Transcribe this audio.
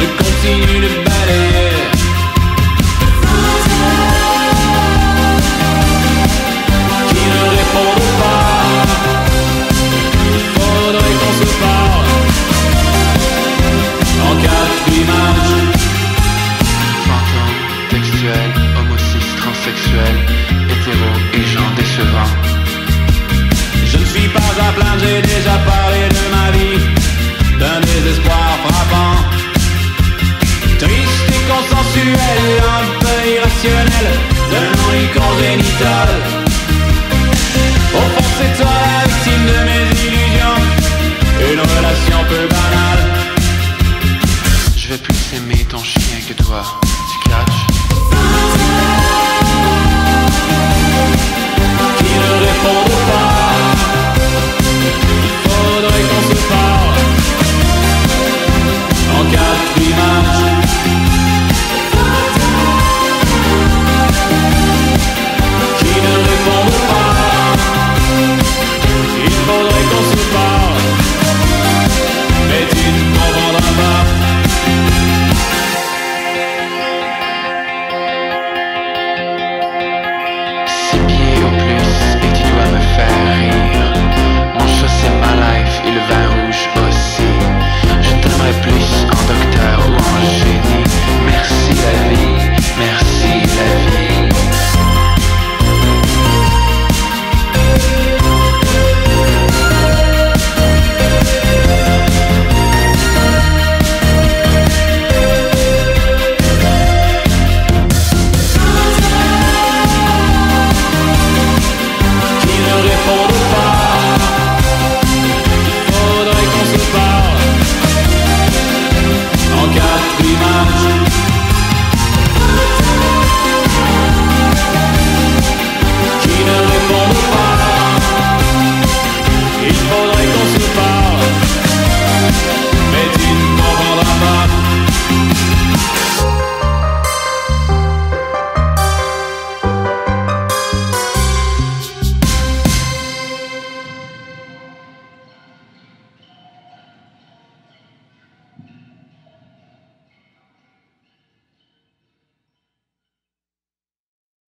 je continue de balayer. Qui ne répondent pas, faudrait qu'on se parle en quatre images. Fantôme, textuel, homo cis, transsexuel, hétéro et gens décevants. Je ne suis pas à plaindre, j'ai déjà parlé de ma vie, d'un désespoir frappant, triste et consensuel, un peu irrationnel, d'un ennui congénital. Au fond c'est toi la victime de mes illusions, une relation peu banale. Je vais plus aimer ton chien que toi, tu catches?